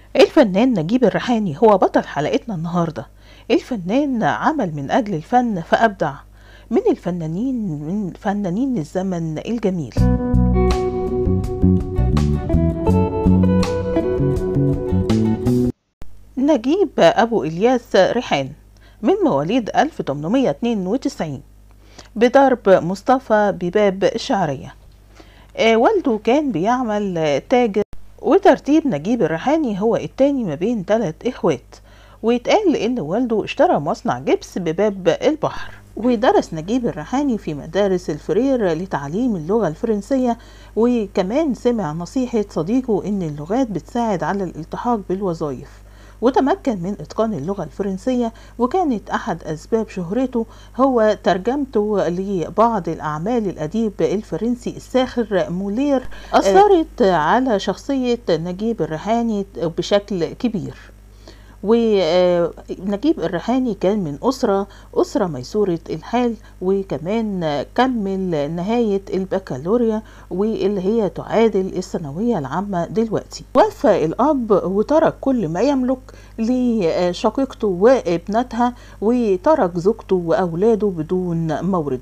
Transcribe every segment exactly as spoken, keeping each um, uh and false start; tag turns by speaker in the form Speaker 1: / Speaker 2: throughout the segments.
Speaker 1: الفنان نجيب الريحاني هو بطل حلقتنا النهاردة. الفنان عمل من أجل الفن فأبدع، من الفنانين من فنانين الزمن الجميل. نجيب أبو إلياس ريحان من مواليد ألف وثمانمائة واثنين وتسعين بضرب مصطفى بباب الشعرية. آه والده كان بيعمل تاجر، وترتيب نجيب الريحاني هو التاني ما بين ثلاث اخوات، ويتقال ان والده اشترى مصنع جبس بباب البحر. ودرس نجيب الريحاني في مدارس الفرير لتعليم اللغة الفرنسية، وكمان سمع نصيحة صديقه ان اللغات بتساعد على الالتحاق بالوظائف، وتمكن من إتقان اللغة الفرنسية. وكانت أحد أسباب شهرته هو ترجمته لبعض الأعمال الأديب الفرنسي الساخر مولير، أثرت على شخصية نجيب الريحاني بشكل كبير. ونجيب الريحاني كان من أسرة أسرة ميسورة الحال، وكمان كمل نهاية البكالوريا واللي هي تعادل الثانوية العامة دلوقتي. وفى الأب وترك كل ما يملك لشقيقته وابنتها، وترك زوجته وأولاده بدون مورد.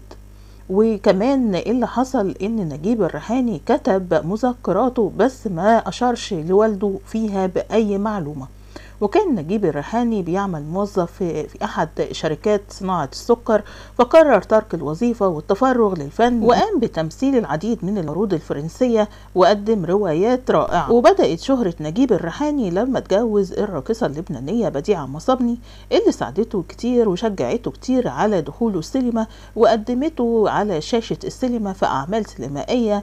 Speaker 1: وكمان اللي حصل ان نجيب الريحاني كتب مذكراته بس ما أشارش لوالده فيها بأي معلومة. وكان نجيب الريحاني بيعمل موظف في أحد شركات صناعة السكر، فقرر ترك الوظيفة والتفرغ للفن، وقام بتمثيل العديد من العروض الفرنسية وقدم روايات رائعة. وبدأت شهرة نجيب الريحاني لما اتجوز الراقصة اللبنانية بديعة مصابني، اللي ساعدته كتير وشجعته كتير على دخوله السينما، وقدمته على شاشة السينما في أعمال سينمائية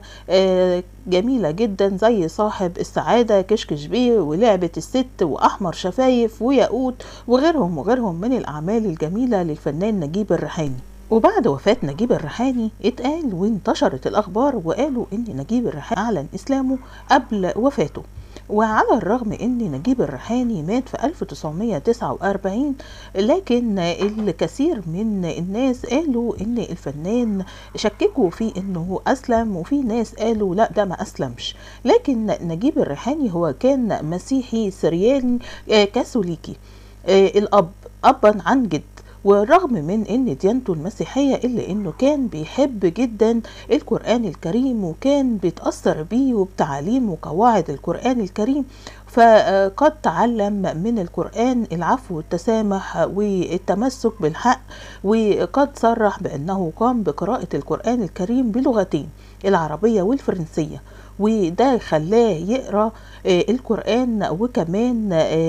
Speaker 1: جميلة جدا زي صاحب السعادة، كشكش بيه، ولعبة الست، وأحمر شفايف، وياقوت، وغيرهم وغيرهم من الأعمال الجميلة للفنان نجيب الريحاني. وبعد وفاة نجيب الريحاني اتقال وانتشرت الأخبار وقالوا إن نجيب الريحاني أعلن إسلامه قبل وفاته. وعلى الرغم ان نجيب الريحاني مات في ألف وتسعمائة وتسعة وأربعين، لكن الكثير من الناس قالوا ان الفنان شككوا في انه اسلم، وفي ناس قالوا لا ده ما اسلمش. لكن نجيب الريحاني هو كان مسيحي سرياني كاثوليكي، الاب ابا عن جد. ورغم من ان ديانته المسيحية الا انه كان بيحب جدا القرآن الكريم، وكان بيتأثر بيه وبتعاليم وقواعد القرآن الكريم. فقد تعلم من القرآن العفو والتسامح والتمسك بالحق، وقد صرح بأنه قام بقراءة القرآن الكريم بلغتين، العربية والفرنسية. وده خلاه يقرأ القرآن وكمان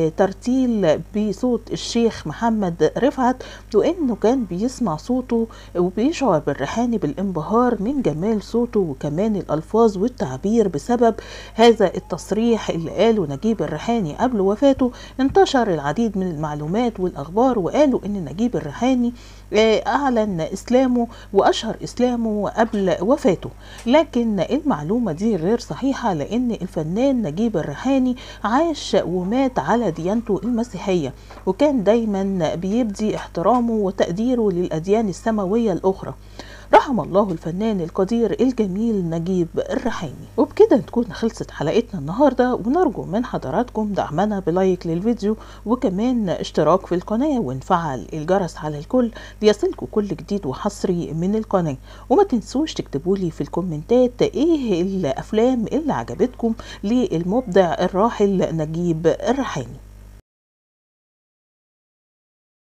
Speaker 1: ترتيل بصوت الشيخ محمد رفعت، وإنه كان بيسمع صوته وبيشعر بالريحاني بالانبهار من جمال صوته وكمان الألفاظ والتعبير. بسبب هذا التصريح اللي قاله نجيب الريحاني قبل وفاته، انتشر العديد من المعلومات والأخبار، وقالوا إن نجيب الريحاني أعلن إسلامه وأشهر إسلامه قبل وفاته. لكن المعلومة دي غير صحيحة، لأن الفنان نجيب الريحاني عاش ومات على ديانته المسيحية، وكان دايما بيبدي احترامه وتقديره للأديان السماوية الأخرى. رحم الله الفنان القدير الجميل نجيب الريحاني. وبكده تكون خلصت حلقتنا النهاردة، ونرجو من حضراتكم دعمنا بلايك للفيديو، وكمان اشتراك في القناة، ونفعل الجرس على الكل ليصلكم كل جديد وحصري من القناة. وما تنسوش تكتبولي في الكومنتات ايه الافلام اللي عجبتكم للمبدع الراحل نجيب الريحاني.